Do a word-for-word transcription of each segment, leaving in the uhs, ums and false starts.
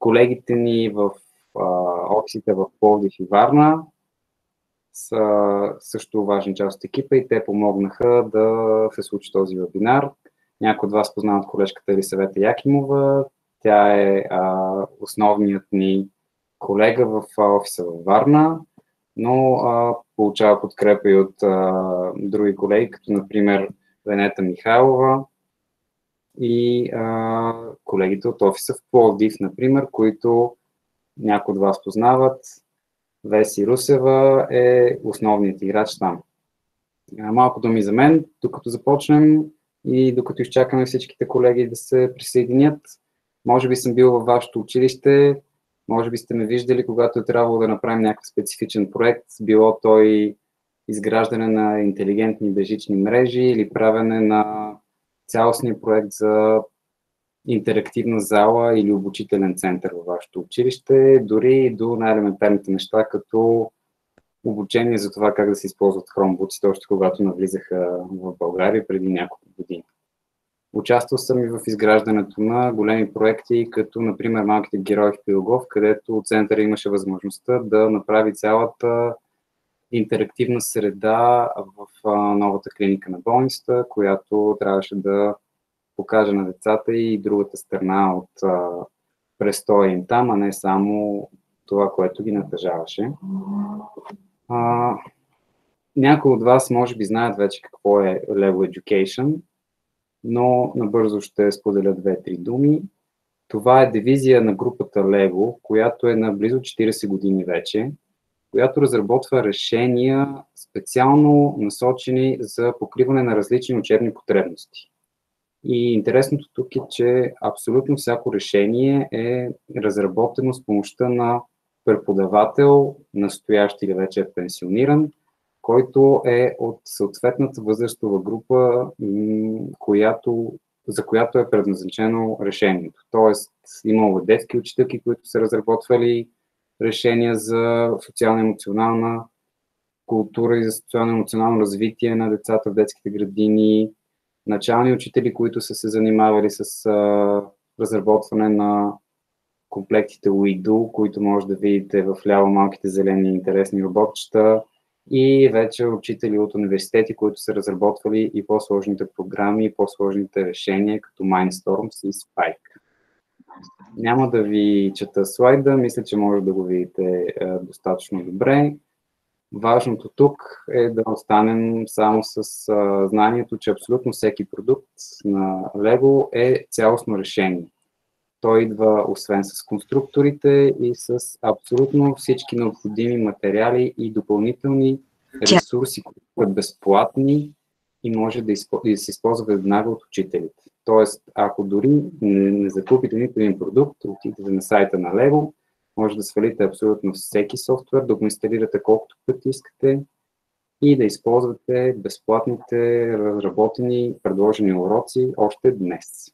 колегите ни в а, офисите в Пловдив и Варна са също важна част от екипа и те помогнаха да се случи този вебинар. Някои от вас познават колежката Елисавета Якимова. Тя е а, основният ни колега в офиса във Варна, но а, получава подкрепа и от а, други колеги, като например Венета Михайлова и а, колегите от офиса в Пловдив, например, които някои от вас познават. Веси Русева е основният играч там. Малко думи за мен, докато започнем и докато изчакаме всичките колеги да се присъединят. Може би съм бил във вашето училище, може би сте ме виждали, когато е трябвало да направим някакъв специфичен проект, било той изграждане на интелигентни бежични мрежи или правене на цялостния проект за интерактивна зала или обучителен център във вашето училище, дори до най-елементарните неща, като обучение за това как да се използват хромбуците, още когато навлизаха в България преди няколко години. Участвал съм и в изграждането на големи проекти, като например Малките герои в Пилгов, където центъра имаше възможността да направи цялата интерактивна среда в новата клиника на болницата, която трябваше да покаже на децата и другата страна от а, престоя им там, а не само това, което ги натъжаваше. А, някои от вас може би знаят вече какво е Lego Education, но набързо ще споделя две-три думи. Това е дивизия на групата Lego, която е на близо четирийсет години вече, която разработва решения специално насочени за покриване на различни учебни потребности. И интересното тук е, че абсолютно всяко решение е разработено с помощта на преподавател, настоящ или вече е пенсиониран, който е от съответната възрастова група, която, за която е предназначено решението. Тоест, имало детски учителки, които са разработвали решения за социално-емоционална култура и за социално-емоционално развитие на децата в детските градини, начални учители, които са се занимавали с а, разработване на комплектите Уиду, които може да видите в ляво малките зелени интересни роботчета, и вече учители от университети, които са разработвали и по-сложните програми, и по-сложните решения, като Mindstorms и Spike. Няма да ви чета слайда, мисля, че може да го видите а, достатъчно добре. Важното тук е да останем само с а, знанието, че абсолютно всеки продукт на Lego е цялостно решение. Той идва освен с конструкторите и с абсолютно всички необходими материали и допълнителни ресурси, които са безплатни и може да, изпо... да се използва веднага от учителите. Тоест, ако дори не, не закупите нито един продукт, отидете на сайта на Lego, може да свалите абсолютно всеки софтуер, да го инсталирате колкото пъти искате и да използвате безплатните разработени, предложени уроци още днес.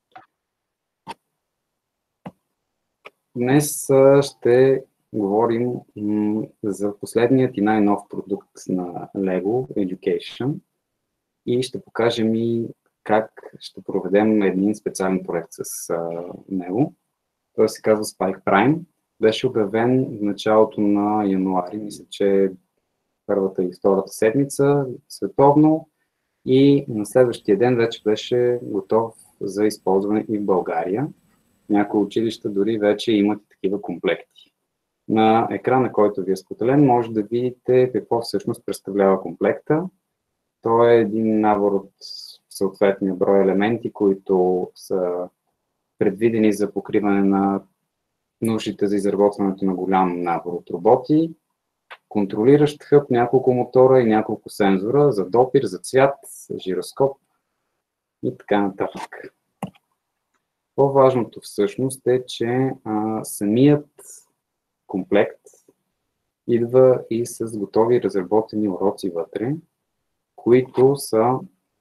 Днес ще говорим за последният и най-нов продукт на Lego Education и ще покажем и как ще проведем един специален проект с него. Той се казва Spike Prime. Беше обявен в началото на януари, мисля, че първата и втората седмица световно, и на следващия ден вече беше готов за използване и в България. Някои училища дори вече имат такива комплекти. На екрана, който ви е споделен, може да видите какво всъщност представлява комплекта. Той е един набор от съответния брой елементи, които са предвидени за покриване на нуждите за изработването на голям набор от роботи, контролиращ хъб, няколко мотора и няколко сензора за допир, за цвят, жироскоп и така нататък. По-важното всъщност е, че а, самият комплект идва и с готови разработени уроци вътре, които са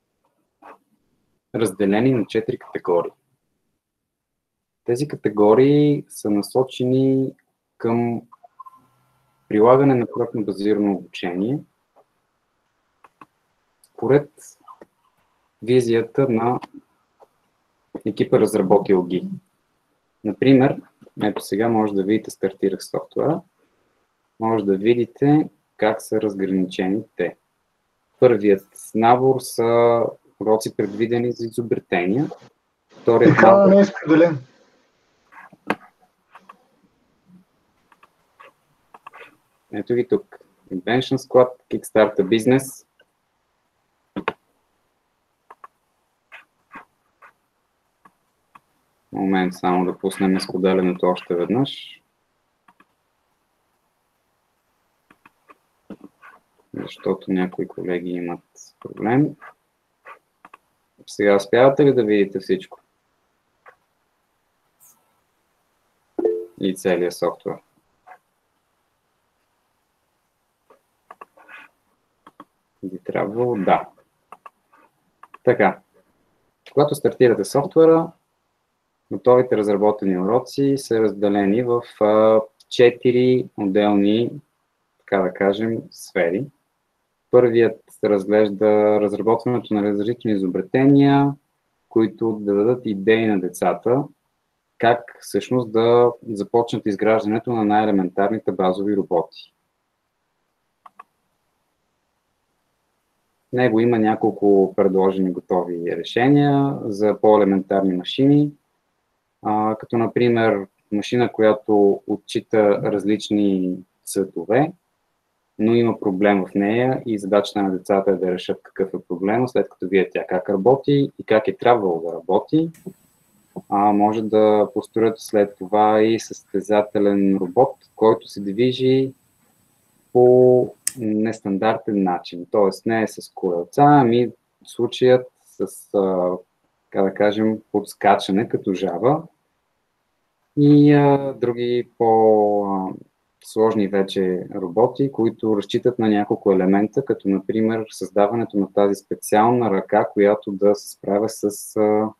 разделени на четири категории. Тези категории са насочени към прилагане на проектно базирано обучение според визията на екипа разработил ги. Например, Ето сега може да видите, стартирах софтуера. Може да видите как са разграничени те. Първият набор са уроци предвидени за изобретения. Вторият Екрана набор... не е споделен. Ето ги тук. Invention Squad, Kickstarter Business. Момент само да пуснем споделянето още веднъж. Защото някои колеги имат проблем. Сега успявате ли да видите всичко? И целият софтуер. Би трябвало, да. Така. Когато стартирате софтуера, готовите разработени уроци са разделени в четири отделни, така да кажем, сфери. Първият се разглежда разработването на различни изобретения, които да дадат идеи на децата, как всъщност да започнат изграждането на най-елементарните базови роботи. В него има няколко предложени готови решения за по-елементарни машини, а, като например машина, която отчита различни цветове, но има проблем в нея и задачата на децата е да решат какъв е проблема, след като видят тя как работи и как е трябвало да работи. А, може да построят след това и състезателен робот, който се движи по нестандартен начин. Тоест не е с колелца, ами случаят с, а, как да кажем, подскачане като жаба и а, други по-сложни вече роботи, които разчитат на няколко елемента, като например създаването на тази специална ръка, която да се справя с а,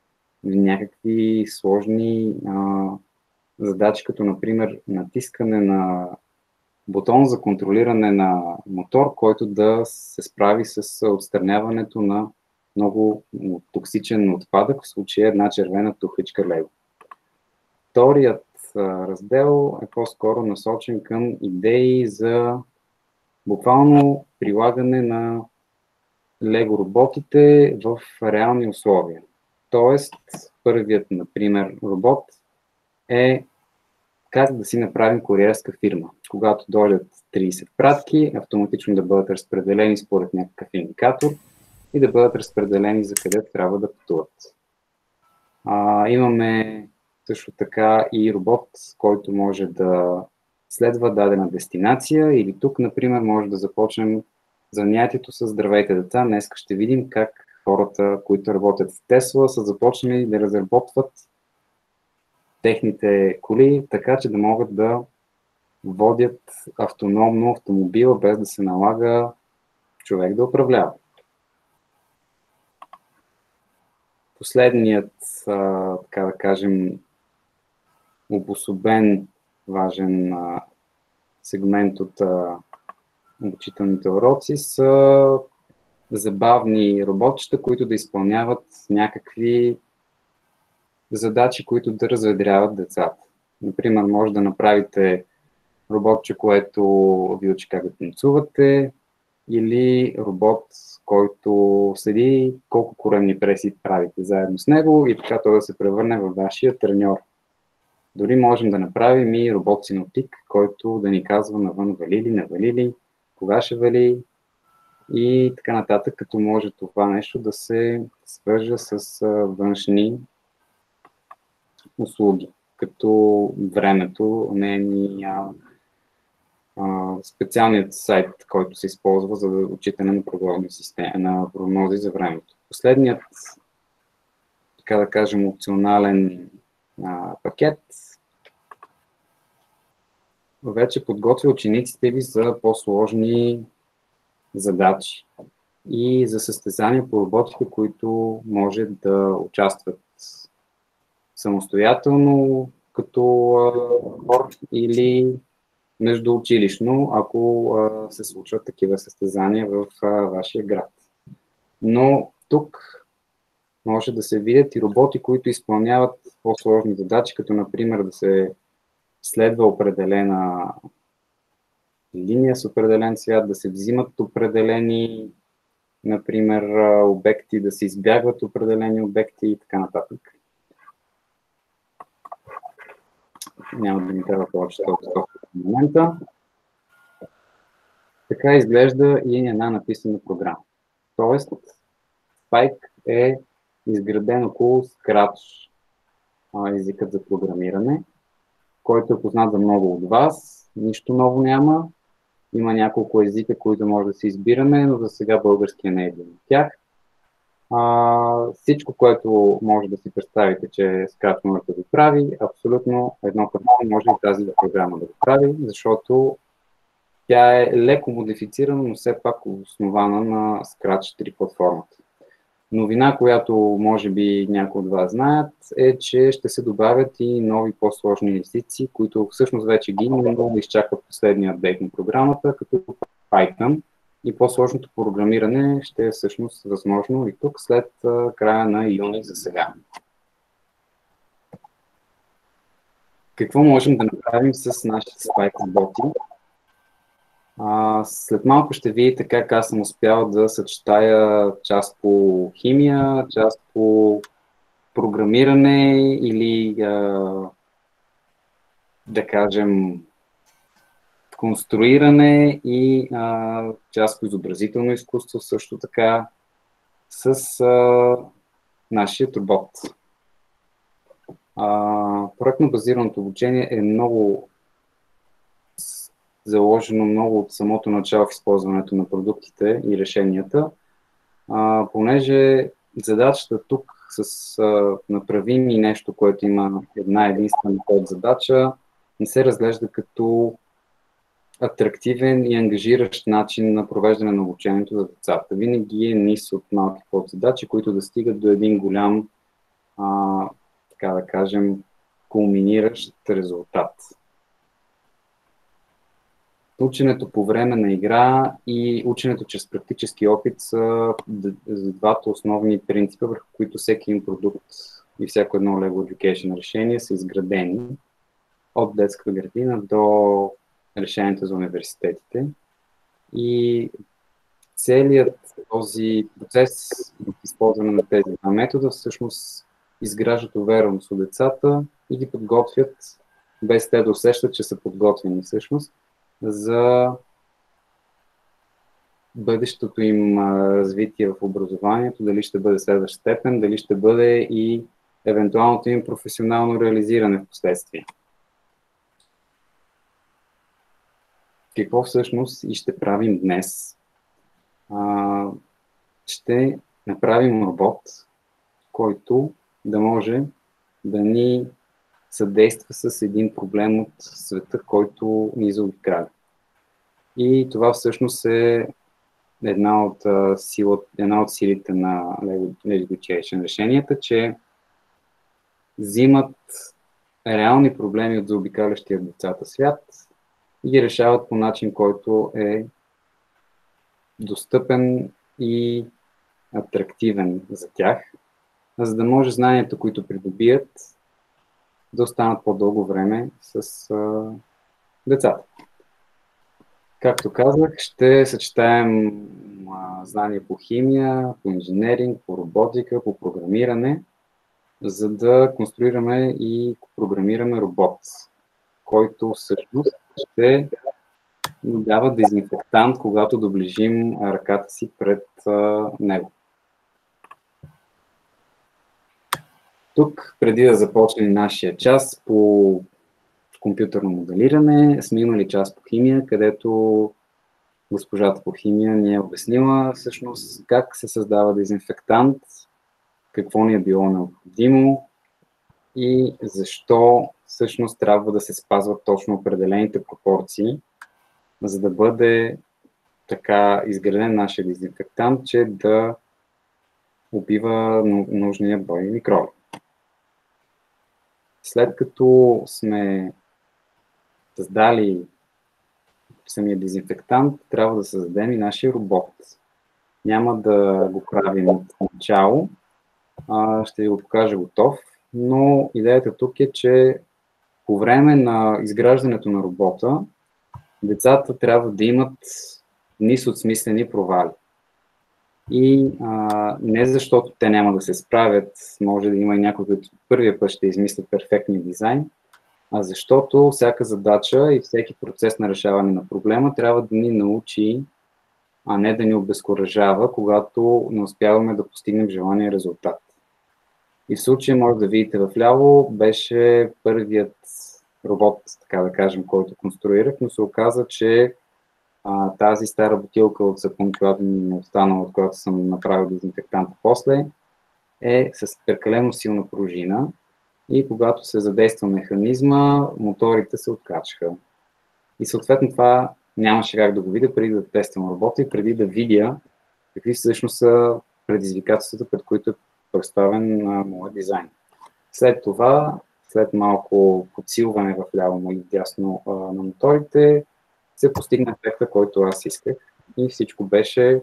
някакви сложни а, задачи, като например натискане на бутон за контролиране на мотор, който да се справи с отстраняването на много токсичен отпадък, в случая една червена тухличка лего. Вторият раздел е по-скоро насочен към идеи за буквално прилагане на лего роботите в реални условия. Тоест, първият, например, робот е как да си направим куриерска фирма. Когато дойдат трийсет пратки, автоматично да бъдат разпределени според някакъв индикатор и да бъдат разпределени за къде трябва да пътуват. А, имаме също така и робот, който може да следва дадена дестинация или тук, например, може да започнем занятието с здравейте деца. Днес ще видим как хората, които работят в Тесла, са започнали да разработват техните коли, така че да могат да водят автономно автомобила, без да се налага човек да управлява. Последният, а, така да кажем, обособен важен а, сегмент от а, обучителните уроци са забавни роботчета, които да изпълняват някакви задачи, които да разведряват децата. Например, може да направите роботче, което ви учи как да танцувате, или робот, който седи колко коремни преси правите заедно с него и така той да се превърне във вашия треньор. Дори можем да направим и робот-синоптик, който да ни казва навън вали ли, не вали ли, кога ще вали и така нататък, като може това нещо да се свържа с външни услуги, като времето не е ни а, а, специалният сайт, който се използва за отчитане на прогнозни системи, на прогнози за времето. Последният, така да кажем, опционален а, пакет вече подготвя учениците ви за по-сложни задачи и за състезания по роботите, които може да участват самостоятелно, като хор или междуучилищно, ако а, се случват такива състезания в а, вашия град. Но тук може да се видят и роботи, които изпълняват по-сложни задачи, като например да се следва определена линия с определен цвят, да се взимат определени, например, обекти, да се избягват определени обекти и така нататък. Няма да ми трябва повече толкова в момента. Така изглежда и една написана програма. Тоест, Spike е изграден около Scratch, езикът за програмиране, който е познат за много от вас. Нищо ново няма. Има няколко езика, които може да си избираме, но за сега българския не е един от тях. А, всичко, което може да си представите, че Scratch може да го прави, абсолютно едно към едно може и тази програма да го прави, защото тя е леко модифицирана, но все пак основана на Scratch три платформата. Новина, която може би някои от вас знаят, е, че ще се добавят и нови по-сложни езици, които всъщност вече ги има, но изчакват последния апдейт на програмата, като Python. И по-сложното програмиране ще е всъщност възможно и тук след края на юни за сега. Какво можем да направим с нашите Spike роботи? А, след малко ще видите как аз съм успял да съчетая част по химия, част по програмиране или а, да кажем конструиране и а, част по изобразително изкуство също така с а, нашия робот. Проектно базираното обучение е много заложено много от самото начало в използването на продуктите и решенията, а, понеже задачата тук с а, направим и нещо, което има една единствена подзадача, не се разглежда като атрактивен и ангажиращ начин на провеждане на обучението за децата. Винаги е низ от малки подзадачи, които да стигат до един голям, а, така да кажем, кулминиращ резултат. Ученето по време на игра и ученето чрез практически опит са двата основни принципа, върху които всеки един продукт и всяко едно Lego Education решение са изградени от детска градина до решенията за университетите. И целият този процес в използване на тези два метода всъщност изграждат увереност у децата и ги подготвят, без те да усещат, че са подготвени всъщност, за бъдещото им развитие в образованието, дали ще бъде следващ степен, дали ще бъде и евентуалното им професионално реализиране в последствие. Какво всъщност и ще правим днес? А, ще направим робот, който да може да ни съдейства с един проблем от света, който ни заобикаля. И това всъщност е една от, сила, една от силите на Lego Education решенията, че взимат реални проблеми от заобикалящия децата свят и ги решават по начин, който е достъпен и атрактивен за тях, за да може знанията, които придобият, да останат по-дълго време с а, децата. Както казах, ще съчетаем а, знания по химия, по инженеринг, по роботика, по програмиране, за да конструираме и програмираме робот, който всъщност ще ни дава дезинфектант, когато доближим ръката си пред а, него. Тук, преди да започне нашия час по компютърно моделиране, сме имали част по химия, където госпожата по химия ни е обяснила всъщност как се създава дезинфектант, какво ни е било необходимо и защо всъщност трябва да се спазват точно определените пропорции, за да бъде така изграден нашия дезинфектант, че да убива нужния брой микроби. След като сме създали самия дезинфектант, трябва да създадем и нашия робот. Няма да го правим от начало, А, ще ви го покажа готов, но идеята тук е, че по време на изграждането на робота, децата трябва да имат низ от смислени провали. И а, не защото те няма да се справят, може да има и някой, който първия път ще измисли перфектния дизайн, а защото всяка задача и всеки процес на решаване на проблема трябва да ни научи, а не да ни обезкуражава, когато не успяваме да постигнем желания резултат. И в случая може да видите вляво, беше първият робот, така да кажем, който конструирах, но се оказа, че а, тази стара бутилка от сапун, която ми е останала, от която съм направил дезинфектанта после, е с прекалено силна пружина и когато се задейства механизма, моторите се откачаха. И съответно това нямаше как да го видя преди да тествам робота и преди да видя какви всъщност са предизвикателствата, пред които е представен на моят дизайн. След това, след малко подсилване в ляво или дясно а, на моторите, се постигна ефекта, който аз исках и всичко беше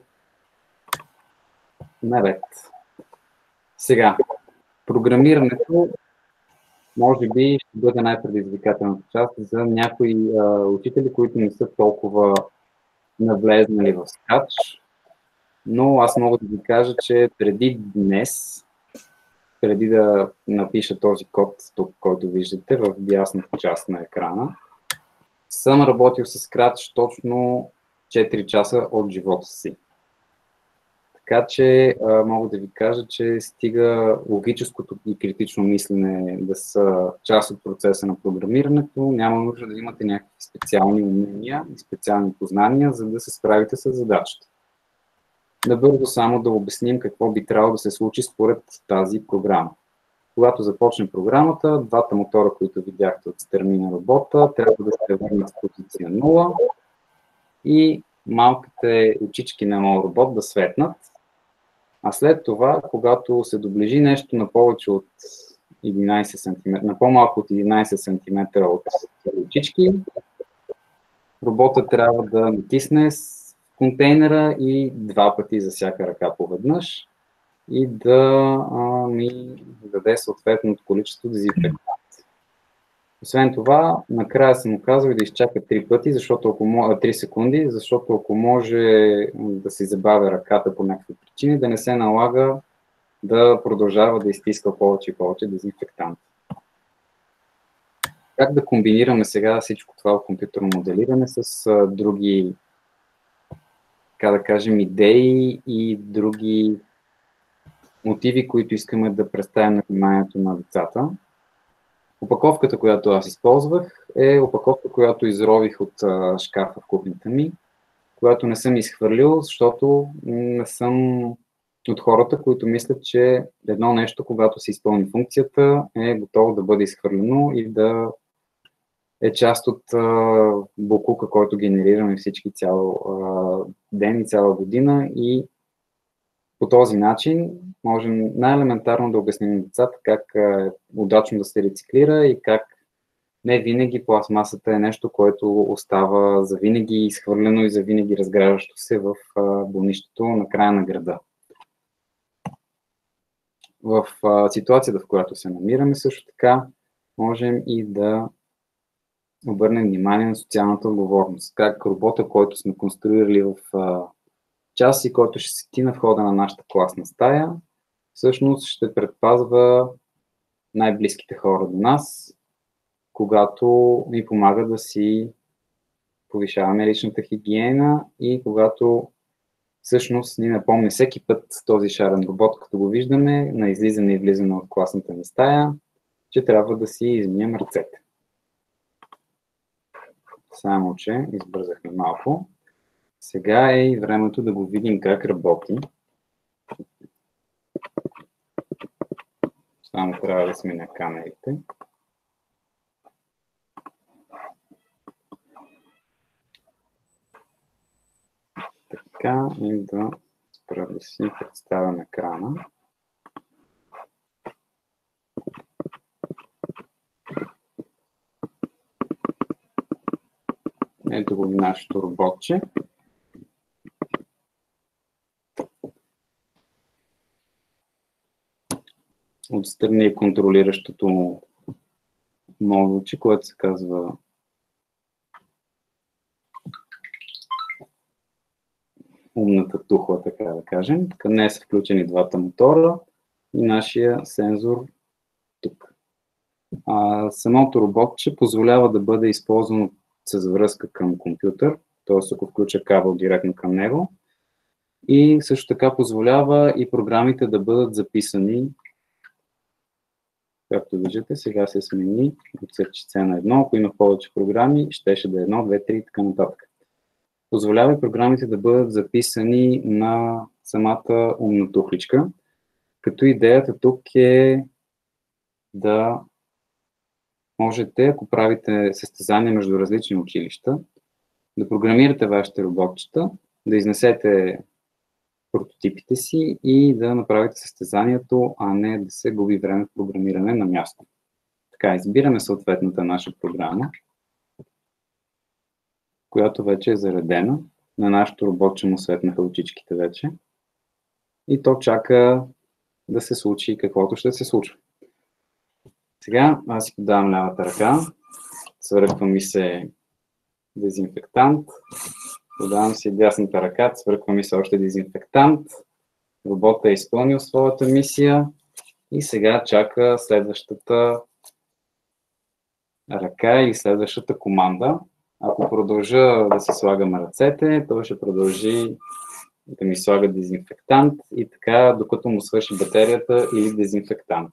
наред. Сега, програмирането може би ще бъде най-предизвикателната част за някои а, учители, които не са толкова навлезнали в Scratch, но аз мога да ви кажа, че преди днес, преди да напиша този код, тук, който виждате в дясната част на екрана, съм работил с Scratch точно четири часа от живота си. Така че а, мога да ви кажа, че стига логическото и критично мислене да са част от процеса на програмирането, няма нужда да имате някакви специални умения и специални познания, за да се справите с задачата. Набързо само да обясним какво би трябвало да се случи според тази програма. Когато започне програмата, двата мотора, които видяхте от страни на робота, трябва да се върнат в позиция нула и малките очички на моят робот да светнат. А след това, когато се доближи нещо на повече от единайсет сантиметра, на по-малко от единайсет сантиметра от очички, роботът трябва да натисне контейнера и два пъти за всяка ръка поведнъж и да а, ми даде съответното количество дезинфектант. Освен това, накрая съм му казал да изчака три пъти, защото ако, три секунди, защото ако може да си забавя ръката по някакви причини, да не се налага да продължава да изтиска повече и повече дезинфектант. Как да комбинираме сега всичко това в компютърно моделиране с а, други, така да кажем, идеи и други мотиви, които искаме да представим на вниманието на децата? Опаковката, която аз използвах, е опаковка, която изрових от а, шкафа в кухнята ми, която не съм изхвърлил, защото не съм от хората, които мислят, че едно нещо, когато се изпълни функцията, е готово да бъде изхвърлено и да е част от а, боклука, който генерираме всички цял а, ден и цяла година и по този начин можем най-елементарно да обясним на децата как е удачно да се рециклира и как не винаги пластмасата е нещо, което остава завинаги изхвърлено и завинаги разграждащо се в бунището на края на града. В ситуацията, в която се намираме, също така можем и да обърнем внимание на социалната отговорност. Как робота, който сме конструирали в час и който ще седи на входа на нашата класна стая, всъщност ще предпазва най-близките хора до нас, когато ни помага да си повишаваме личната хигиена и когато всъщност ни напомня всеки път този шарен робот, като го виждаме на излизане и влизане от класната ни стая, че трябва да си измием ръцете. Само, че избързахме малко. Сега е и времето да го видим как работи. Само трябва да сменя камерите. Така и да спра да си представям екрана. Ето го нашето роботче. отстрани контролиращото модулче, което се казва умната тухла, така да кажем. Към нея са включени двата мотора и нашия сензор тук. А, самото роботче позволява да бъде използвано с връзка към компютър, т.е. ако включа кабел директно към него. И също така позволява и програмите да бъдат записани. Както виждате, сега се смени от сърчице на едно. Ако има повече програми, щеше да е едно, две, три и така нататък. Позволява и програмите да бъдат записани на самата умна тухличка, като идеята тук е да можете, ако правите състезания между различни училища, да програмирате вашите роботчета, да изнесете прототипите си и да направите състезанието, а не да се губи време в програмиране на място. Така, избираме съответната наша програма, която вече е заредена. На нашото роботче му светнаха очичките вече. И то чака да се случи каквото ще се случва. Сега аз си подавам лявата ръка, цвърква ми се дезинфектант, подавам си дясната ръка, цвърква ми се още дезинфектант, роботът е изпълнил своята мисия и сега чака следващата ръка или следващата команда. Ако продължа да си слагам ръцете, той ще продължи да ми слага дезинфектант и така, докато му свърши батерията или дезинфектант.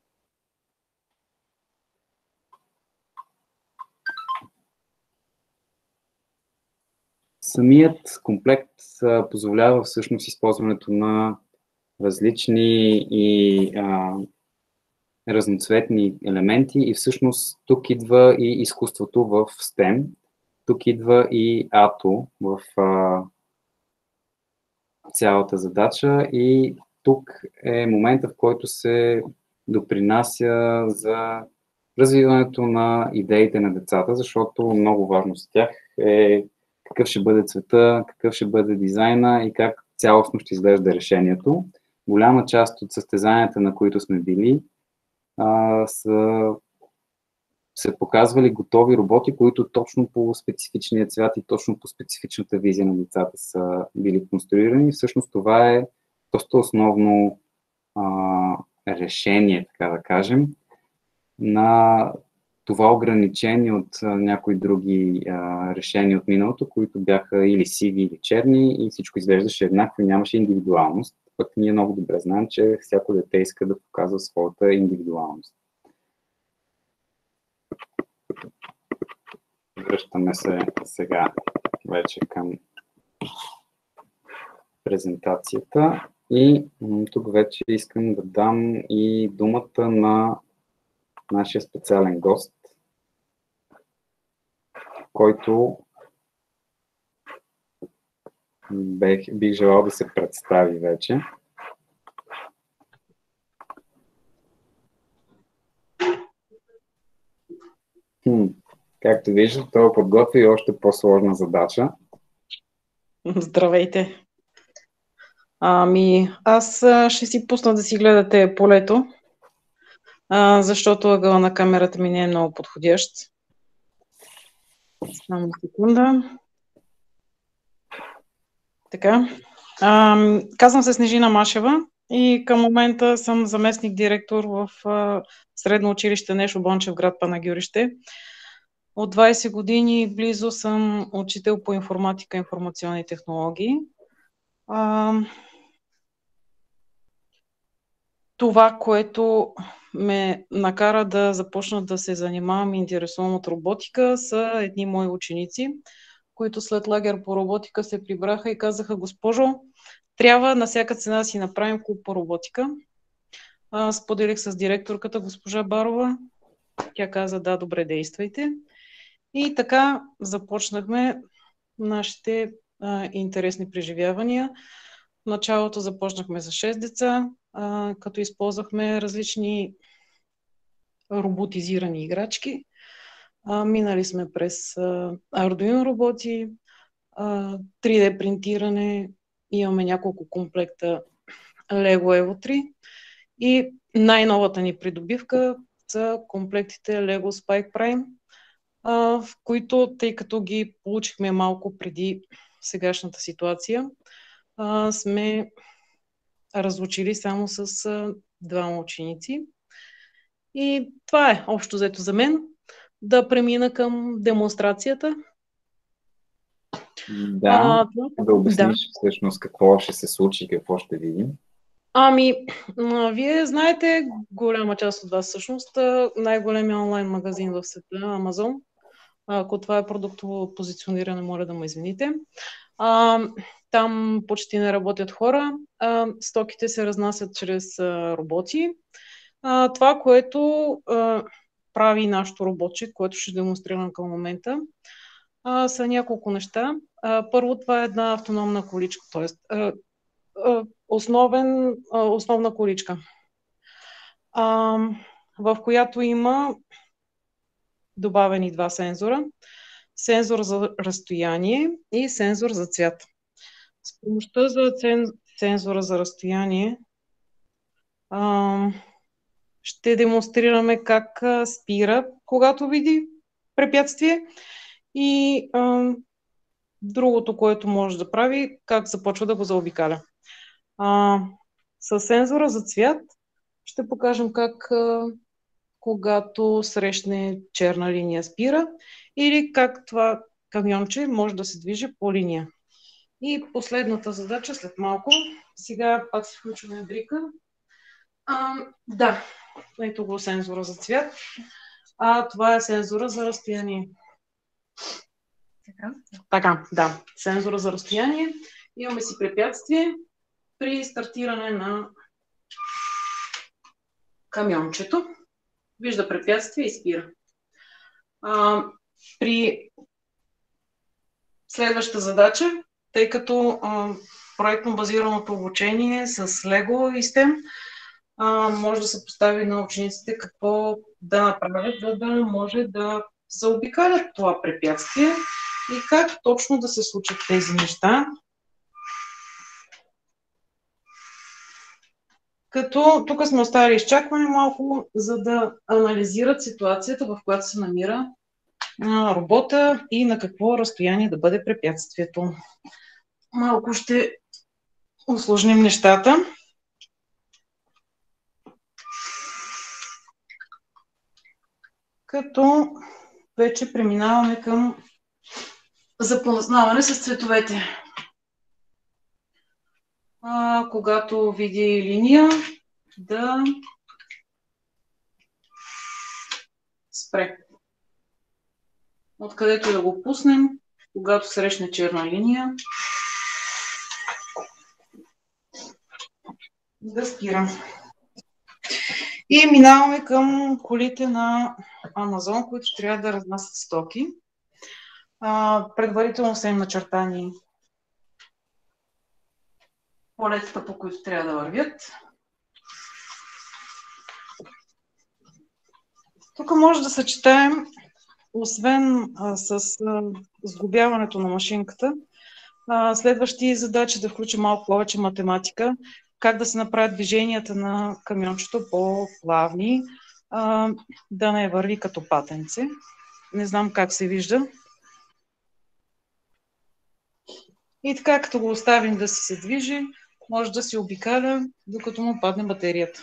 Самият комплект позволява всъщност използването на различни и а, разноцветни елементи и всъщност тук идва и изкуството в стем, тук идва и ато в а, цялата задача и тук е момента, в който се допринася за развиването на идеите на децата, защото много важно за тях е какъв ще бъде цвета, какъв ще бъде дизайна и как цялостно ще изглежда решението. Голяма част от състезанията, на които сме били, а, са се показвали готови роботи, които точно по специфичния цвят и точно по специфичната визия на децата са били конструирани. Всъщност това е доста основно а, решение, така да кажем, на това ограничение от а, някои други а, решения от миналото, които бяха или сиви, или черни и всичко изглеждаше еднакво и нямаше индивидуалност. Пък ние много добре знаем, че всяко дете иска да показва своята индивидуалност. Връщаме се сега вече към презентацията и тук вече искам да дам и думата на нашия специален гост, който бих, бих желал да се представи вече. Хм. Както виждате, това подготви и още по-сложна задача. Здравейте! Ами, аз ще си пусна да си гледате полето, а, защото ъгъла на камерата ми не е много подходящ. Само секунда. Така. А, казвам се Снежина Машева и към момента съм заместник-директор в а, Средно училище Нешо Бончев, град Панагюрище. От двайсет години близо съм учител по информатика и информационни технологии. А, това, което ме накара да започна да се занимавам и интересувам от роботика, са едни мои ученици, които след лагер по роботика се прибраха и казаха: госпожо, трябва на всяка цена да си направим клуб по роботика. А, споделих с директорката госпожа Барова. Тя каза: да, добре, действайте. И така започнахме нашите а, интересни преживявания. В началото започнахме за шест деца, а, като използвахме различни роботизирани играчки. А, минали сме през а, Arduino роботи, а, три Д принтиране, имаме няколко комплекта Lego Evo три и най-новата ни придобивка са комплектите Lego Spike Prime, а, в които, тъй като ги получихме малко преди сегашната ситуация, а, сме разучили само с а, двама ученици. И това е общо взето за мен. Да премина към демонстрацията. Да, а, да обясниш да. всъщност какво ще се случи, какво ще видим. Ами, а, вие знаете, голяма част от вас всъщност, най-големия онлайн магазин в света, Amazon. Ако това е продуктово позициониране, моля да ме извините. А, там почти не работят хора. А, стоките се разнасят чрез а, роботи. А, това, което а, прави нашото роботче, което ще демонстрирам към момента, а, са няколко неща. А, първо, това е една автономна количка, т.е. Основен, а, основна количка, а, в която има добавени два сензора. Сензор за разстояние и сензор за цвят. С помощта за сензора за разстояние а, ще демонстрираме как спира, когато види препятствие, и а, другото, което може да прави, как започва да го заобикаля. А, с сензора за цвят ще покажем как а, когато срещне черна линия, спира, или как това камионче може да се движи по линия. И последната задача след малко. Сега пак се включваме брика. А, да, ето го сензора за цвят. А това е сензора за разстояние. Така, така да. Сензора за разстояние. Имаме си препятствие при стартиране на камиончето. Вижда препятствие и спира. А, при следващата задача, тъй като а, проектно базираното обучение с Lego и STEM а, може да се постави на учениците какво да направят, за да може да заобикалят това препятствие и как точно да се случат тези неща. Като тук сме оставили изчакване малко, за да анализират ситуацията, в която се намира а, робота и на какво разстояние да бъде препятствието. Малко ще усложним нещата. Като вече преминаваме към запознаване с цветовете. А, когато види линия, да спре. Откъдето да го пуснем, когато срещне черна линия, да спира. И минаваме към колите на Amazon, които трябва да разнасят стоки. А, предварително са им начертани полетата, по които трябва да вървят. Тук може да съчетаем, освен а, с а, сглобяването на машинката, а, следващи задачи да включим малко повече математика, как да се направят движенията на камиончето по-плавни, а, да не върви като патенце. Не знам как се вижда. И така, като го оставим да си се движи, може да се обикаля, докато му падне батерията.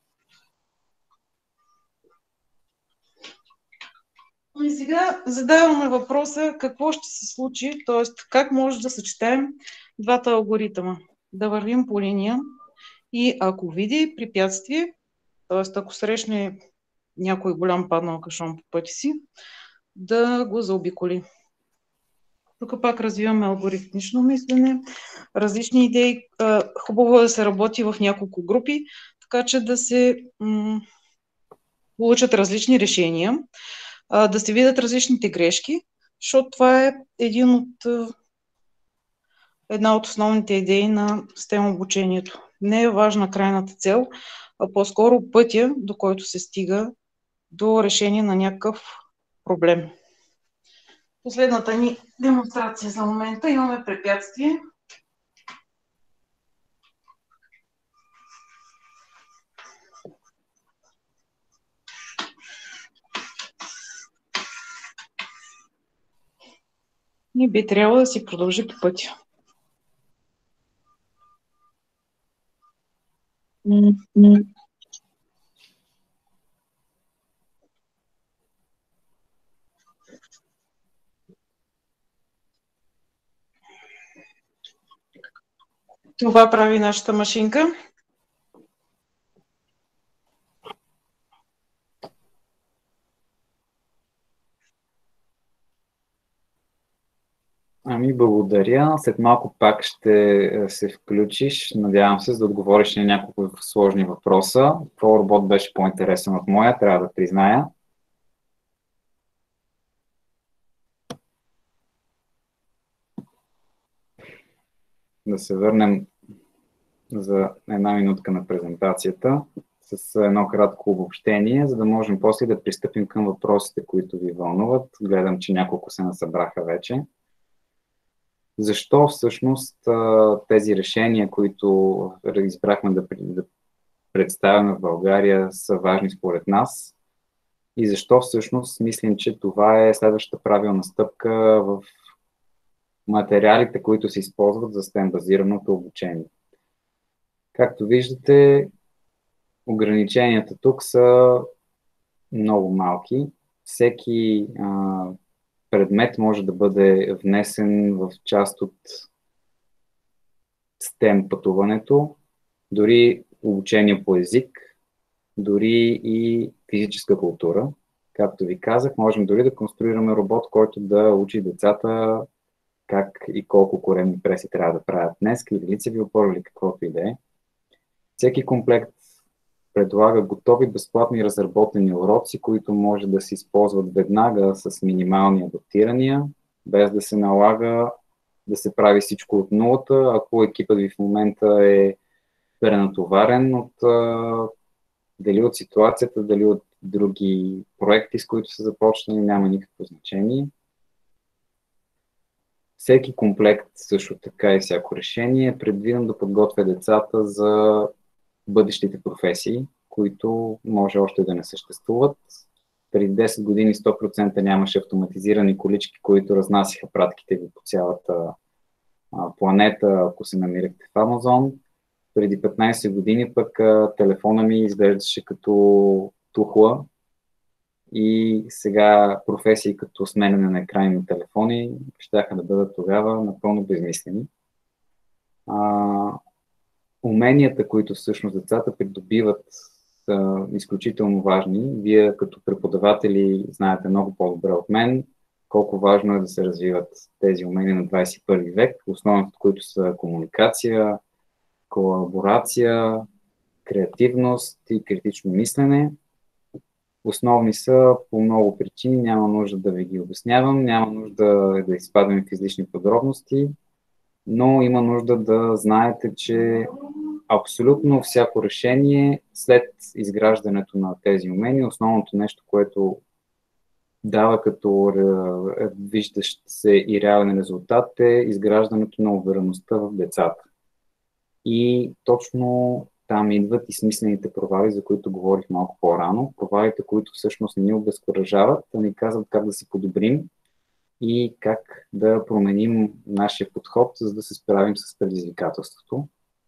И сега задаваме въпроса какво ще се случи, т.е. как може да съчетаем двата алгоритъма. Да вървим по линия и ако види препятствие, т.е. ако срещне някой голям паднал кашон по пътя си, да го заобиколи. Тук пак развиваме алгоритмично мислене, различни идеи. Хубаво е да се работи в няколко групи, така че да се м- получат различни решения, да се видят различните грешки, защото това е един от, една от основните идеи на STEM обучението. Не е важна крайната цел, а по-скоро пътя, до който се стига до решение на някакъв проблем. Последната ни демонстрация за момента. Имаме препятствие. И би трябвало да си продължи по пътя. Това прави нашата машинка. Ами, благодаря. След малко пак ще се включиш, надявам се, за да отговориш на няколко сложни въпроса. Твой робот беше по-интересен от моя, трябва да призная. Да се върнем за една минутка на презентацията с едно кратко обобщение, за да можем после да пристъпим към въпросите, които ви вълнуват. Гледам, че няколко се насъбраха вече. Защо всъщност тези решения, които избрахме да, да представяме в България, са важни според нас и защо всъщност мислим, че това е следващата правилна стъпка в материалите, които се използват за STEM-базираното обучение. Както виждате, ограниченията тук са много малки. Всеки а, предмет може да бъде внесен в част от STEM пътуването, дори обучение по език, дори и физическа култура. Както ви казах, можем дори да конструираме робот, който да учи децата как и колко коремни преси трябва да правят днес, или лицеви опори, или каквото и да е. Всеки комплект предлага готови, безплатни разработени уроци, които може да се използват веднага с минимални адаптирания, без да се налага да се прави всичко от нулата, ако екипът ви в момента е пренатоварен от дали от ситуацията, дали от други проекти, с които са започнали, няма никакво значение. Всеки комплект, също така и всяко решение е предвидено да подготвя децата за бъдещите професии, които може още да не съществуват. Преди десет години сто процента нямаше автоматизирани колички, които разнасяха пратките ви по цялата а, планета, ако се намирахте в Амазон. Преди петнайсет години пък а, телефона ми изглеждаше като тухла и сега професии като сменяне на екрани на телефони щяха да бъдат тогава напълно безмислени. А, уменията, които всъщност децата придобиват, са изключително важни. Вие като преподаватели знаете много по-добре от мен колко важно е да се развиват тези умения на двайсет и първи век, основните от които са комуникация, колаборация, креативност и критично мислене. Основни са по много причини, няма нужда да ви ги обяснявам, няма нужда да изпадаме в излишни подробности, но има нужда да знаете, че абсолютно всяко решение след изграждането на тези умения, основното нещо, което дава като виждащ се и реален резултат, е изграждането на увереността в децата. И точно там идват и смислените провали, за които говорих малко по-рано. Провалите, които всъщност не ни обезкуражават, да ни казват как да се подобрим и как да променим нашия подход, за да се справим с предизвикателството.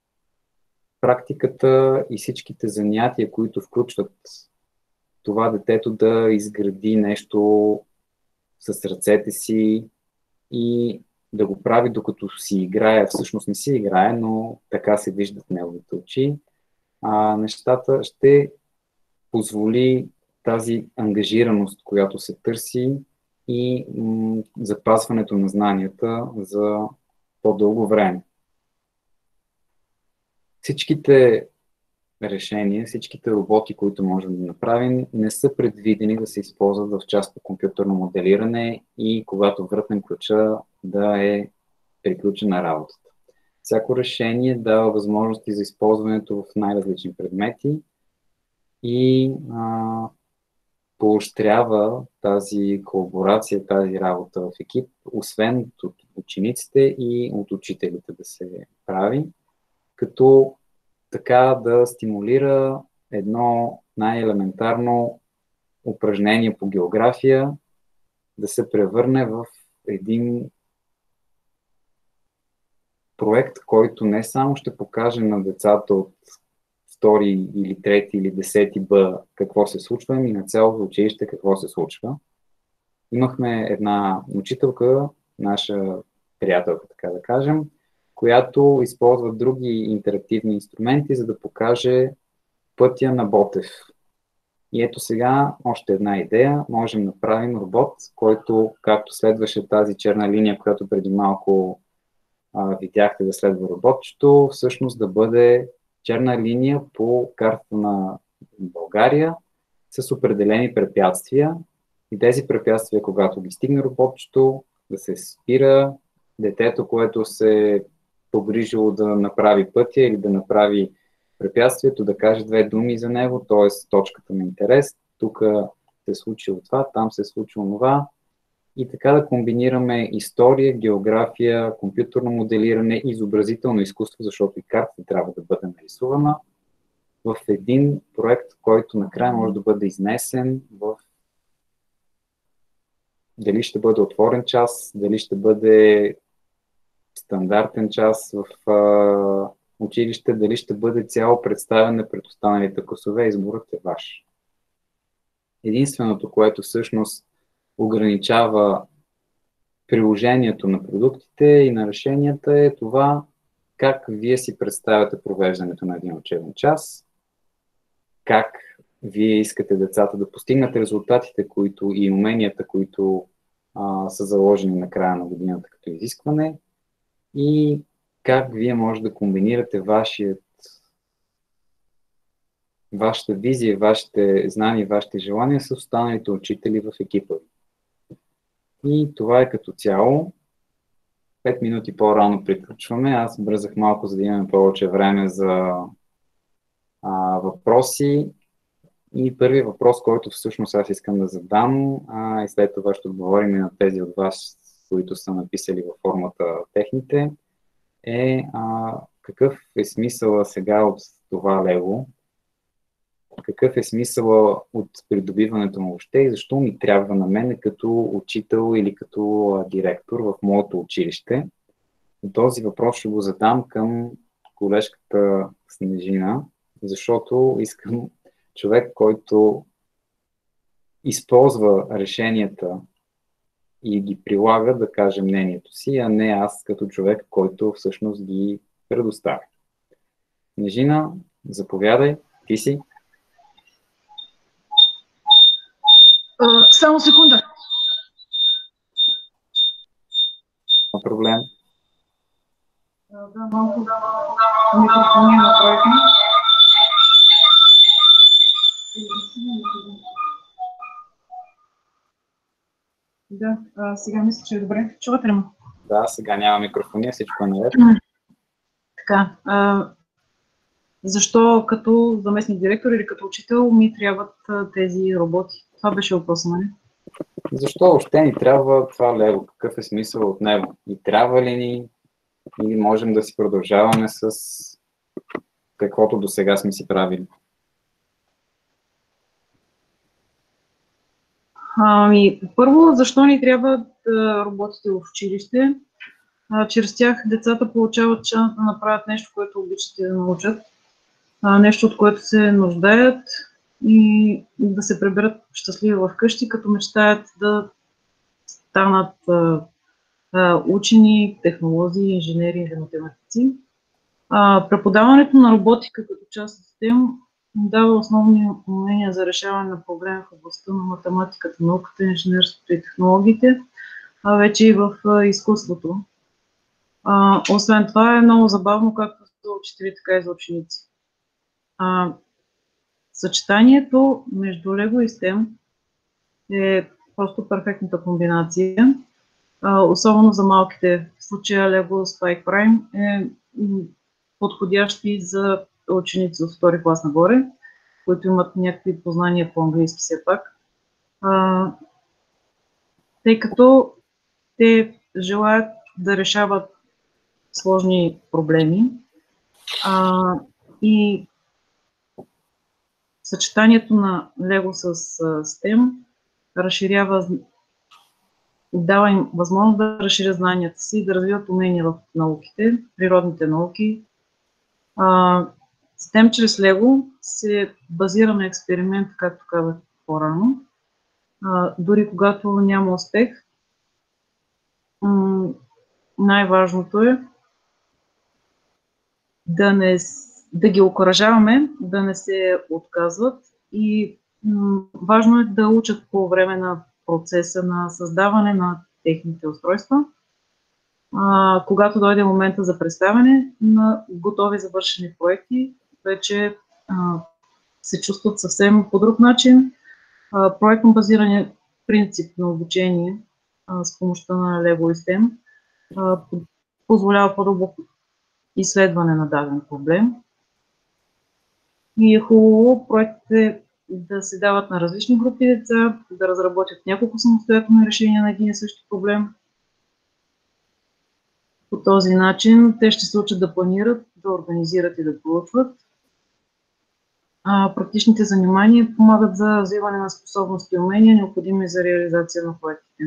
Практиката и всичките занятия, които включват това детето да изгради нещо с ръцете си и да го прави докато си играе, всъщност не си играе, но така се виждат неговите очи, а, нещата ще позволи тази ангажираност, която се търси и м- запазването на знанията за по-дълго време. Всичките решения, всичките роботи, които можем да направим, не са предвидени да се използват в част по компютърно моделиране и когато въртнем ключа да е приключена работата. Всяко решение дава възможности за използването в най-различни предмети и а, поощрява тази колаборация, тази работа в екип, освен от учениците и от учителите да се прави, като така да стимулира едно най-елементарно упражнение по география да се превърне в един проект, който не само ще покаже на децата от втори или трети или десети Б какво се случва, ами на цялото училище какво се случва. Имахме една учителка, наша приятелка, така да кажем, която използва други интерактивни инструменти, за да покаже пътя на Ботев. И ето сега още една идея. Можем да направим робот, който, както следваше тази черна линия, която преди малко а, видяхте да следва роботчето, всъщност да бъде черна линия по картата на България с определени препятствия. И тези препятствия, когато ги стигне роботчето, да се спира, детето, което се е погрижило да направи пътя или да направи препятствието, да каже две думи за него, т.е. точката на интерес. Тук се е случило това, там се е случило това. И така да комбинираме история, география, компютърно моделиране, изобразително изкуство, защото и картата трябва да бъде нарисувана в един проект, който накрая може да бъде изнесен в дали ще бъде отворен час, дали ще бъде стандартен час в а, училище, дали ще бъде цяло представяне пред останалите класове, изборът е ваш. Единственото, което всъщност ограничава приложението на продуктите и на решенията е това как вие си представяте провеждането на един учебен час, как вие искате децата да постигнат резултатите които, и уменията, които а, са заложени на края на годината като изискване и как вие може да комбинирате вашият, вашата визия, вашите знания, вашите желания с останалите учители в екипа. И това е като цяло. Пет минути по-рано приключваме. Аз бързах малко, за да имаме повече време за а, въпроси. И първият въпрос, който всъщност аз искам да задам, а, и след това ще отговорим и на тези от вас, които са написали във формата техните, е а, какъв е смисъла сега от това лего? Какъв е смисъла от придобиването му въобще и защо ми трябва на мен като учител или като а, директор в моето училище? И този въпрос ще го задам към колежката Снежина, защото искам човек, който използва решенията и ги прилага да каже мнението си, а не аз като човек, който всъщност ги предоставя. Снежина, заповядай, ти си. Uh, само секунда. Няма проблем. Uh, да, малко микрофони направихме. Да, а, сега мисля, че е добре. Чувате ли ме? Да, сега няма микрофония, всичко е наред. Така, а, защо като заместник директор или като учител ми трябват а, тези роботи? Това беше въпросът, нали? Защо още ни трябва това лего? Какъв е смисъл от него? И трябва ли ни? Или можем да си продължаваме с каквото до сега сме си правили? Ами, първо, защо ни трябват а, роботите в училище? А, чрез тях децата получават шанс да направят нещо, което обичат да научат, а, нещо, от което се нуждаят и да се приберат щастливи вкъщи, като мечтаят да станат а, а, учени, технолози, инженери или математици. А, преподаването на роботика като част от STEM дава основни умения за решаване на проблеми в областта на математиката, науката, инженерството и технологиите, а вече и в а, изкуството. А, освен това е много забавно както за учители, така и за ученици. А, съчетанието между Лего и STEM е просто перфектната комбинация. А, особено за малките. В случая Lego Spike Prime е подходящи за ученици от втори клас нагоре, които имат някакви познания по английски все пак. А, тъй като те желаят да решават сложни проблеми а, и съчетанието на Lego с а, STEM разширява дава им възможност да разширят знанията си и да развиват умения в науките, природните науки. А, STEM чрез Лего се базира на експеримент, както казах по-рано. А, дори когато няма успех, м- най-важното е да, не, да ги окуражаваме, да не се отказват и м- важно е да учат по време на процеса на създаване на техните устройства. А, когато дойде момента за представяне на готови завършени проекти, вече а, се чувстват съвсем по друг начин. А, проектно базиране принцип на обучение а, с помощта на Lego и STEM а, позволява по-дълбоко изследване на даден проблем. И е хубаво проектите да се дават на различни групи деца, да разработят няколко самостоятелни решения на един и същи проблем. По този начин те ще се учат да планират, да организират и да проучват. А практичните занимания помагат за развиване на способности и умения, необходими за реализация на проектите.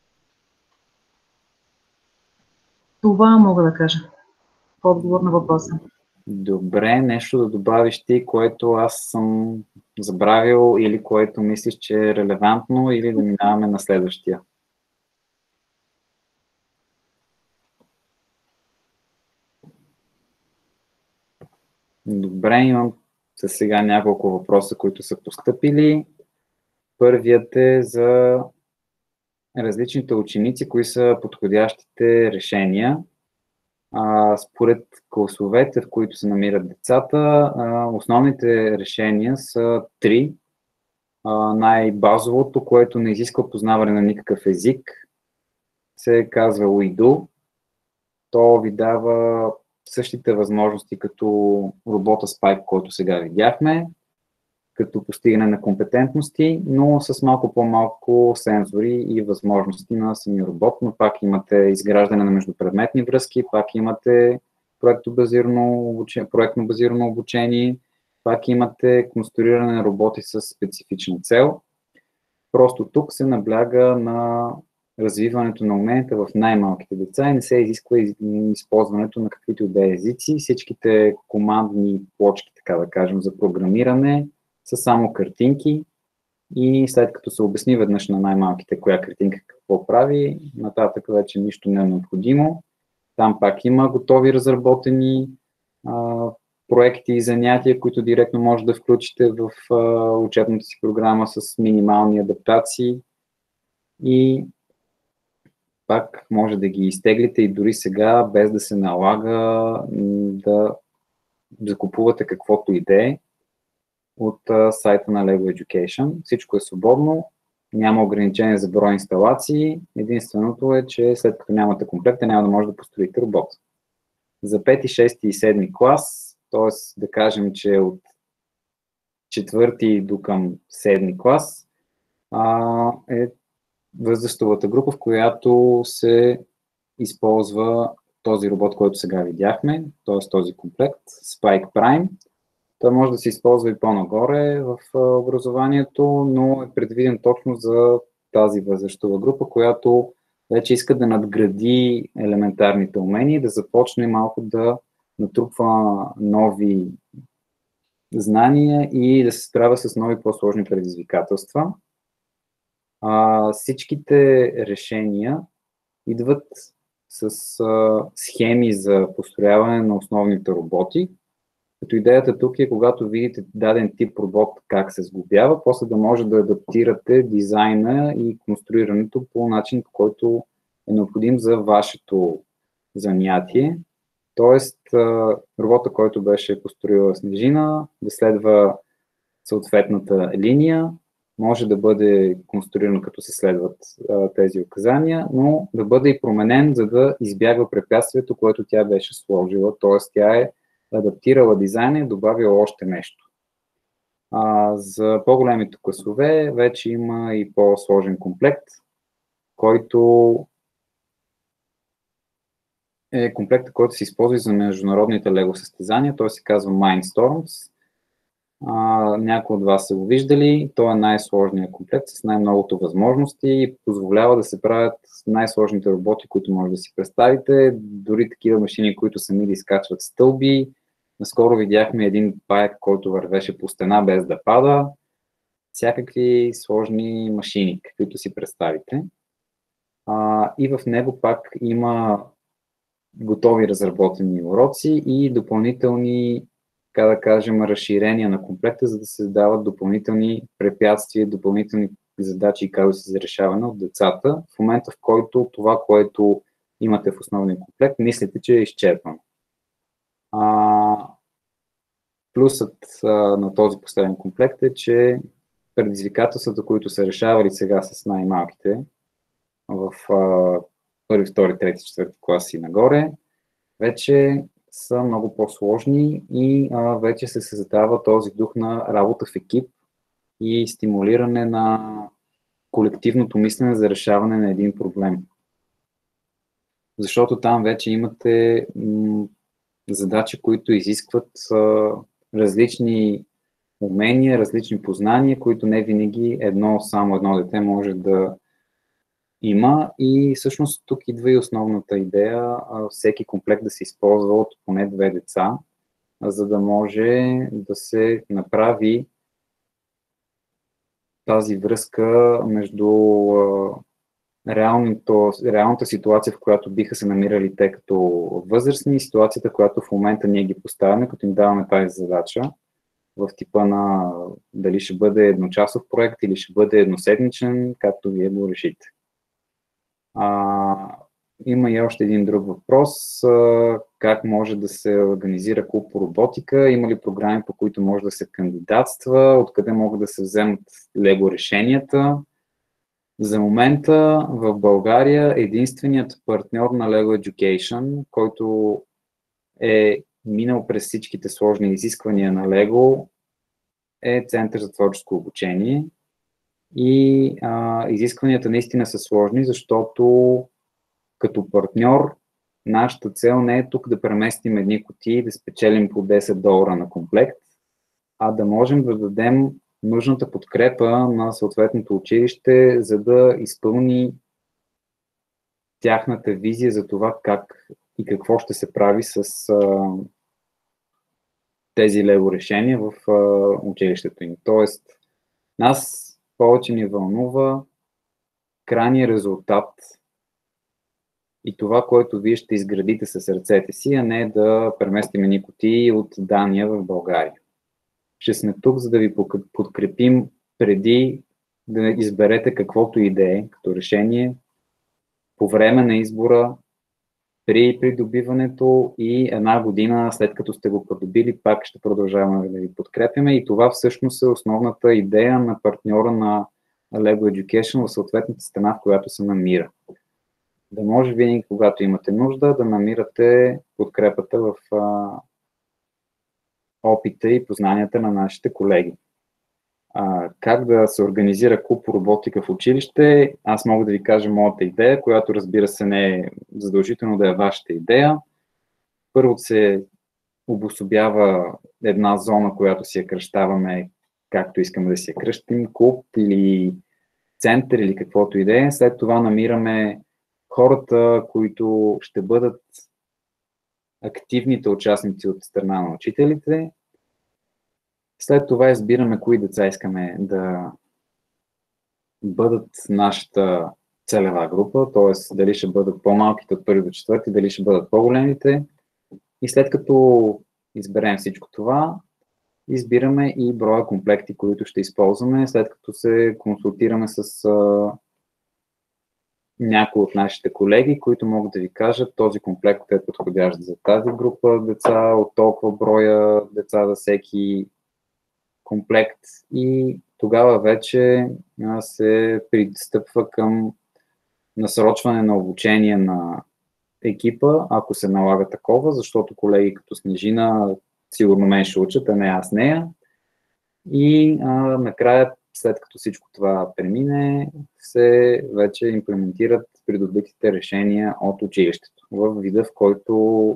Това мога да кажа в отговор на въпроса. Добре, нещо да добавиш ти, което аз съм забравил или което мислиш, че е релевантно, или да минаваме на следващия? Добре, имам за сега няколко въпроса, които са постъпили. Първият е за различните ученици, кои са подходящите решения. А, според класовете, в които се намират децата, а, основните решения са три. А, най-базовото, което не изисква познаване на никакъв език, се казва Уиду. То ви дава същите възможности като робота Spike, който сега видяхме, като постигане на компетентности, но с малко по-малко сензори и възможности на самия робот, но пак имате изграждане на междупредметни връзки, пак имате проектно-базирано обучение, проектно-базирано обучение, пак имате конструиране на роботи с специфична цел. Просто тук се набляга на развиването на уменията в най-малките деца и не се изисква използването на каквито и да е езици. Всичките командни плочки, така да кажем, за програмиране са само картинки и след като се обясни веднъж на най-малките коя картинка какво прави, нататък вече нищо не е необходимо. Там пак има готови разработени а, проекти и занятия, които директно може да включите в а, учебната си програма с минимални адаптации и пак може да ги изтеглите и дори сега, без да се налага да закупувате каквото и да е от а, сайта на Lego Education. Всичко е свободно, няма ограничение за брой инсталации. Единственото е, че след като нямате комплекта, няма да може да построите робот. За пети, шести и седми клас, т.е. да кажем, че от четвърти до към седми клас а, е възрастовата група, в която се използва този робот, който сега видяхме, т.е. този комплект, Spike Prime. Той може да се използва и по-нагоре в образованието, но е предвиден точно за тази възрастова група, която вече иска да надгради елементарните умения и да започне малко да натрупва нови знания и да се справя с нови по-сложни предизвикателства. А, всичките решения идват с а, схеми за построяване на основните роботи, като идеята тук е, когато видите даден тип робот как се сглобява, после да може да адаптирате дизайна и конструирането по начин, по който е необходим за вашето занятие. Тоест, робота, който беше построила Снежина, да следва съответната линия, може да бъде конструиран като се следват а, тези указания, но да бъде и променен, за да избягва препятствието, което тя беше сложила. Тоест, тя е адаптирала дизайна и добавила още нещо. А, за по-големите класове вече има и по-сложен комплект, който е комплектът, който се използва за международните лего състезания. Той се казва Mindstorms. А, някои от вас са го виждали. Той е най-сложният комплект с най-многото възможности и позволява да се правят най-сложните роботи, които може да си представите. Дори такива машини, които сами да изкачват стълби. Наскоро видяхме един паек, който вървеше по стена без да пада. Всякакви сложни машини, каквито си представите. А, и в него пак има готови разработени уроци и допълнителни, така да кажем, разширения на комплекта, за да се създават допълнителни препятствия, допълнителни задачи и казуси за решаване от децата, в момента в който това, което имате в основния комплект, мислите, че е изчерпано. А, плюсът а, на този последен комплект е, че предизвикателствата, които са решавали сега с най-малките, в а, първи, втори, трети, четвърти класи и нагоре, вече са много по-сложни и а, вече се създава този дух на работа в екип и стимулиране на колективното мислене за решаване на един проблем. Защото там вече имате м- задачи, които изискват а, различни умения, различни познания, които не винаги едно, само едно дете може да има. И всъщност тук идва и основната идея а, всеки комплект да се използва от поне две деца, а, за да може да се направи тази връзка между а, реалното, реалната ситуация, в която биха се намирали те като възрастни и ситуацията, която в момента ние ги поставяме, като им даваме тази задача в типа на дали ще бъде едночасов проект или ще бъде едноседмичен, както вие го решите. А, има и още един друг въпрос. А, как може да се организира клуб по роботика? Има ли програми, по които може да се кандидатства? Откъде могат да се вземат лего решенията? За момента в България единственият партньор на Lego Education, който е минал през всичките сложни изисквания на Lego, е Център за творческо обучение. И а, изискванията наистина са сложни, защото като партньор нашата цел не е тук да преместим едни кутии и да спечелим по десет долара на комплект, а да можем да дадем нужната подкрепа на съответното училище, за да изпълни тяхната визия за това как и какво ще се прави с а, тези лего решения в а, училището им. Тоест, нас повече ни вълнува крайния резултат и това, което вие ще изградите със сърцете си, а не да преместим едни кутии от Дания в България. Ще сме тук, за да ви подкрепим преди да изберете каквото и да е като решение, по време на избора, при придобиването и една година след като сте го придобили, пак ще продължаваме да ви подкрепяме. И това всъщност е основната идея на партньора на Lego Education в съответната страна, в която се намира. Да може винаги, когато имате нужда, да намирате подкрепата в а, опита и познанията на нашите колеги. А, как да се организира клуб по роботика в училище? Аз мога да ви кажа моята идея, която разбира се не е задължително да е вашата идея. Първо се обособява една зона, която си я кръщаваме както искаме да си я кръстим, клуб или център или каквото и да е. След това намираме хората, които ще бъдат активните участници от страна на учителите. След това избираме кои деца искаме да бъдат нашата целева група, т.е. дали ще бъдат по-малките от първи до четвърти, дали ще бъдат по-големите. И след като изберем всичко това, избираме и броя комплекти, които ще използваме, след като се консултираме с а, някои от нашите колеги, които могат да ви кажат този комплект е подходящ за тази група деца, от толкова броя деца за всеки комплект и тогава вече а, се пристъпва към насрочване на обучение на екипа, ако се налага такова, защото колеги като Снежина сигурно мен ще учат, а не аз нея. И а, накрая, след като всичко това премине, се вече имплементират придобитите решения от училището в вида, в който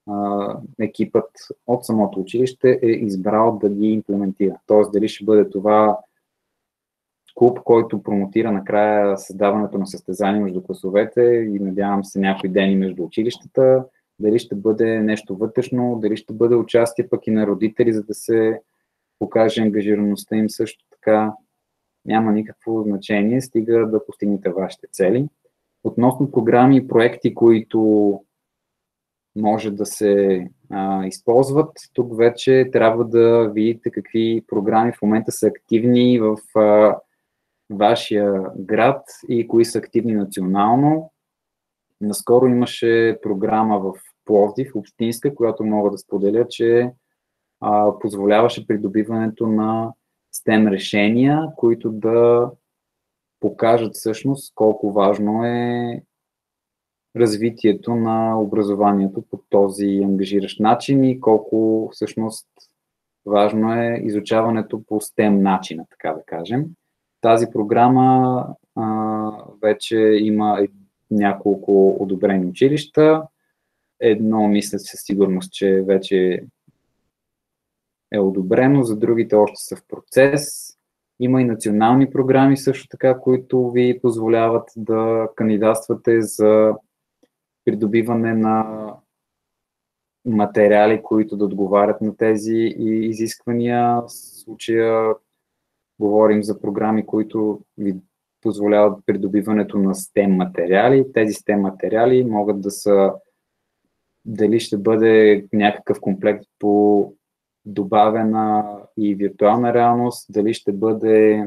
а, екипът от самото училище е избрал да ги имплементира. Тоест, дали ще бъде това клуб, който промотира накрая създаването на състезания между класовете и надявам се някои дени между училищата, дали ще бъде нещо вътрешно, дали ще бъде участие пък и на родители, за да се покаже ангажираността им също така. Няма никакво значение, стига да постигнете вашите цели. Относно програми и проекти, които може да се а, използват, тук вече трябва да видите какви програми в момента са активни в а, вашия град и кои са активни национално. Наскоро имаше програма в Пловдив, общинска, която мога да споделя, че а, позволяваше придобиването на STEM решения, които да покажат всъщност колко важно е развитието на образованието по този ангажиращ начин и колко всъщност важно е изучаването по STEM начина, така да кажем. Тази програма а, вече има няколко одобрени училища. Едно мисля със сигурност, че вече е одобрено, за другите още са в процес. Има и национални програми също така, които ви позволяват да кандидатствате за придобиване на материали, които да отговарят на тези изисквания. В случая говорим за програми, които ви позволяват придобиването на STEM материали. Тези STEM материали могат да са дали ще бъде някакъв комплект по добавена и виртуална реалност, дали ще бъде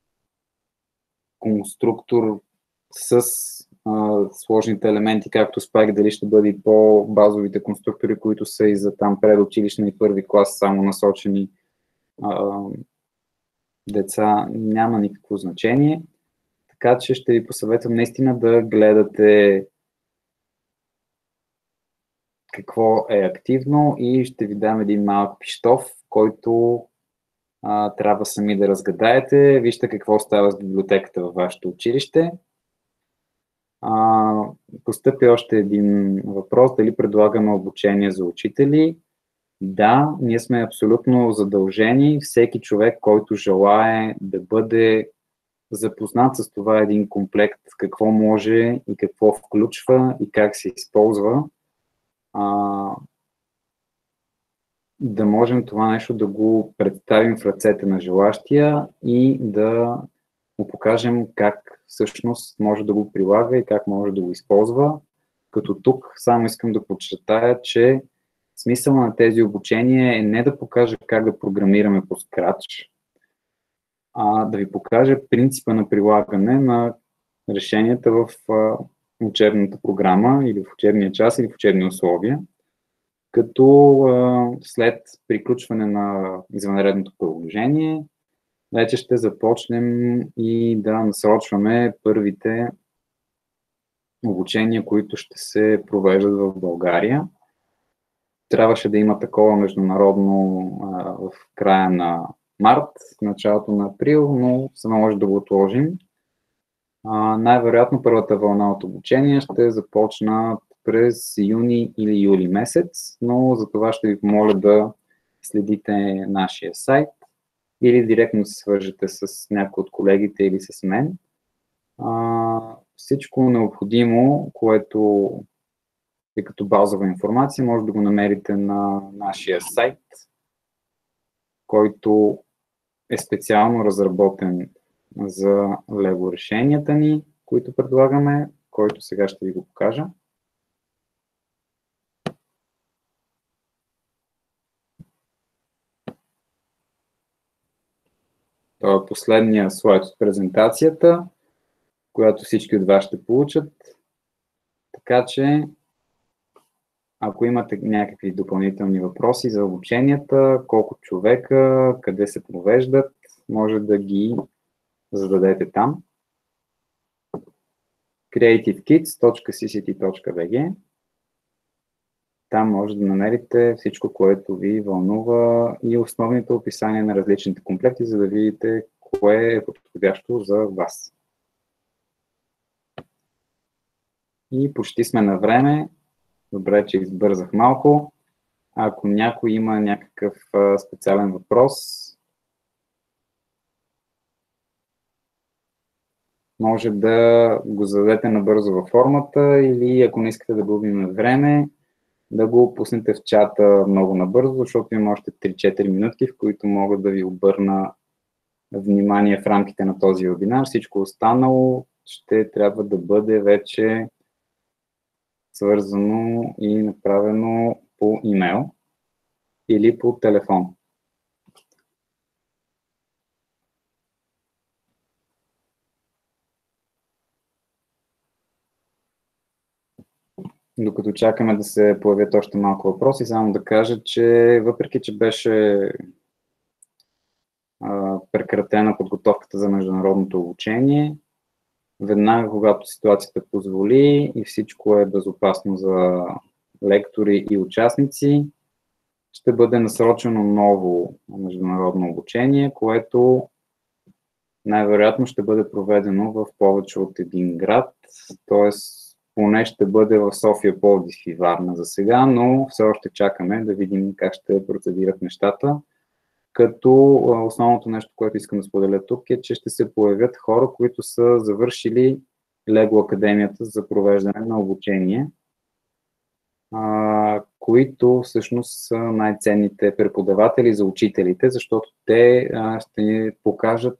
конструктор с а, сложните елементи, както Spike, дали ще бъде и по-базовите конструктори, които са и за там предучилищна и първи клас, само насочени а, деца, няма никакво значение. Така че ще ви посъветвам наистина да гледате какво е активно и ще ви дам един малък пищов, който а, трябва сами да разгадаете. Вижте какво става с библиотеката във вашето училище. А, постъпи още един въпрос, дали предлагаме обучение за учители. Да, ние сме абсолютно задължени. Всеки човек, който желае да бъде запознат с това един комплект, какво може и какво включва и как се използва, а, да можем това нещо да го представим в ръцете на желащия и да му покажем как всъщност може да го прилага и как може да го използва. Като тук само искам да подчертая, че смисъл на тези обучения е не да покажа как да програмираме по Scratch, а да ви покажа принципа на прилагане на решенията в а, учебната програма или в учебния час или в учебни условия, като а, след приключване на извънредното положение вече ще започнем и да насрочваме първите обучения, които ще се провеждат в България. Трябваше да има такова международно а, в края на март, началото на април, но се може да го отложим. А, най-вероятно първата вълна от обучение ще започна през юни или юли месец, но за това ще ви помоля да следите нашия сайт или директно се свържете с някой от колегите или с мен. А, всичко необходимо, което е като базова информация, може да го намерите на нашия сайт, който е специално разработен за Lego решенията ни, които предлагаме, който сега ще ви го покажа. Това е последния слайд от презентацията, която всички от вас ще получат. Така че, ако имате някакви допълнителни въпроси за обученията, колко човека, къде се провеждат, може да ги зададете там. креатив кидс точка си си ти точка би джи. Там може да намерите всичко, което ви вълнува и основните описания на различните комплекти, за да видите кое е подходящо за вас. И почти сме на време. Добре, че избързах малко. Ако някой има някакъв а, специален въпрос, може да го зададете набързо във формата или ако не искате да губим време, да го пуснете в чата много набързо, защото има още три-четири минутки, в които мога да ви обърна внимание в рамките на този вебинар. Всичко останало ще трябва да бъде вече свързано и направено по имейл или по телефон. Докато чакаме да се появят още малко въпроси, само да кажа, че въпреки, че беше а, прекратена подготовката за международното обучение, веднага, когато ситуацията позволи и всичко е безопасно за лектори и участници, ще бъде насрочено ново международно обучение, което най-вероятно ще бъде проведено в повече от един град, т.е. поне ще бъде в София, Пловдив и Варна за сега, но все още чакаме да видим как ще процедират нещата. Като основното нещо, което искам да споделя тук е, че ще се появят хора, които са завършили Лего Академията за провеждане на обучение, а, които всъщност са най-ценните преподаватели за учителите, защото те а, ще ни покажат,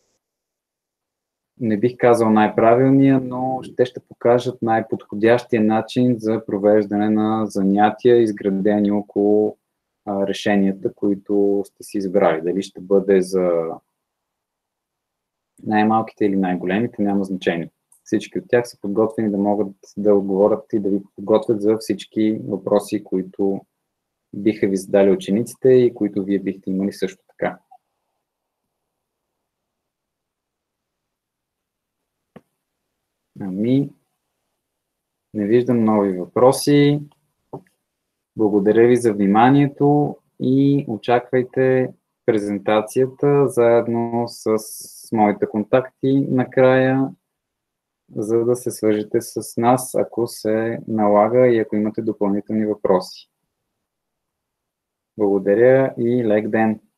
не бих казал най-правилния, но те ще покажат най-подходящия начин за провеждане на занятия, изградени около а, решенията, които сте си избрали. Дали ще бъде за най-малките или най-големите, няма значение. Всички от тях са подготвени да могат да отговорят и да ви подготвят за всички въпроси, които биха ви задали учениците и които вие бихте имали също така. Ами, не виждам нови въпроси. Благодаря ви за вниманието и очаквайте презентацията заедно с моите контакти накрая, за да се свържете с нас, ако се налага и ако имате допълнителни въпроси. Благодаря и лек ден!